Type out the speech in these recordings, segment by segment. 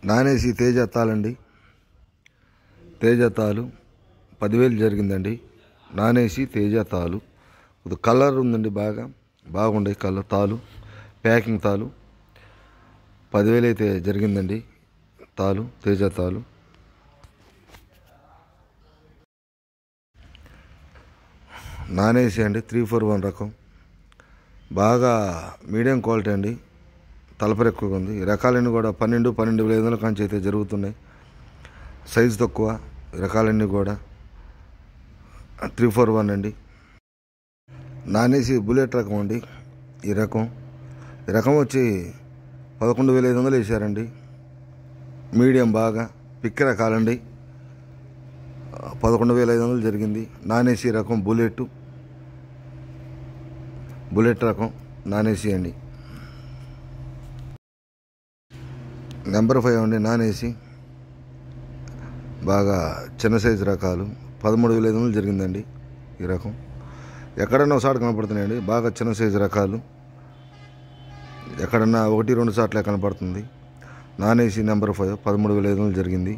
Non AC Teja తాళండి. తేజ తాలు 10,000 జరిగిందండి. నాన్ ఏసీ తేజ తాలు కలర్ ఉందండి, బాగుండే కలర్ తాలు, ప్యాకింగ్ తాలు 10,000 అయితే జరిగిందండి. తాలు తేజ తాలు. నాన్ ఏసీ అండి, 341 రకం, బాగా మీడియం క్వాలిటీ అండి. తలపర ఎక్కువగా ఉంది. ఈ రకాలన్నీ కూడా 12,500 కాంచి అయితే జరుగుతున్నాయి. సైజు తక్కువ రకాలన్నీ కూడా 341 అండి. నాన్ ఏసీ బుల్లెట్ రకం అండి. ఈ రకం వచ్చి 11,500 వేసారండి. మీడియం బాగా పిక్ రకాలండి. 11,500 జరిగింది. నాన్ ఏసీ రకం బుల్లెట్ రకం నాన్ ఏసీ అండి. నెంబర్ 5 అండి. నాన్ ఏసీ బాగా చిన్న సైజు రకాలు 13,500 జరిగిందండి. ఈ రకం ఎక్కడన్నా ఒకసారి కనపడుతున్నాయండి. బాగా చిన్న సైజు రకాలు ఎక్కడన్నా 1-2 సార్లే కనపడుతుంది. నాన్ ఏసీ నెంబర్ 5 13,500 జరిగింది.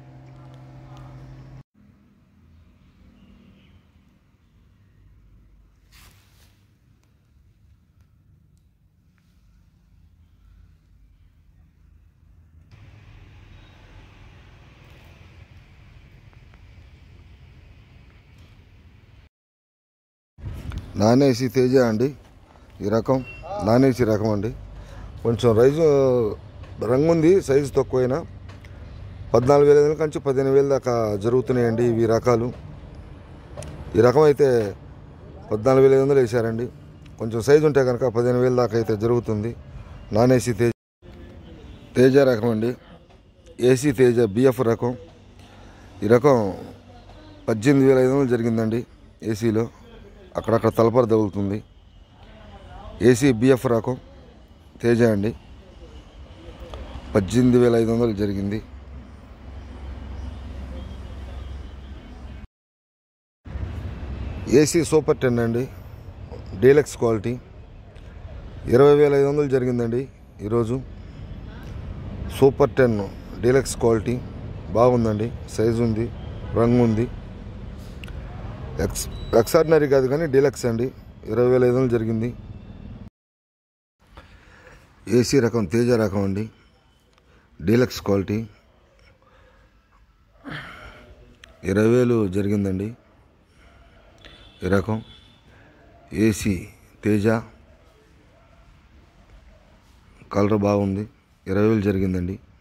నాన్ ఏసీ తేజ అండి. ఈ రకం నాన్ ఏసీ రకం అండి. కొంచెం రంగు ఉంది, సైజు తక్కువైనా 14,500 నుంచి 15,000 దాకా జరుగుతున్నాయండి ఇవి రకాలు. ఈ రకం అయితే 14,500 వేసారండి. కొంచెం సైజు ఉంటే కనుక 15,000 దాకా అయితే జరుగుతుంది. నాన్ ఏసీ తేజ రకం అండి. ఏసీ తేజ బిఎఫ్ రకం. ఈ రకం 18,500 జరిగిందండి. ఏసీలో అక్కడక్కడ తలపర తగులుతుంది. ఏసీ బిఎఫ్ రకం తేజ అండి. 18,500 జరిగింది. ఏసీ సూపర్ 10 అండి. డీలక్స్ క్వాలిటీ 20,500 జరిగిందండి ఈరోజు. సూపర్ 10 డీలక్స్ క్వాలిటీ బాగుందండి. సైజు ఉంది, రంగు ఉంది. ఎక్స్ఆర్డినరీ కాదు కానీ డీలక్స్ అండి. 20,500 జరిగింది. ఏసీ రకం తేజ రకం అండి. డీలక్స్ క్వాలిటీ 20,000 జరిగిందండి. ఈ రకం ఏసీ తేజ కలర్ బాగుంది. 20,000 జరిగిందండి.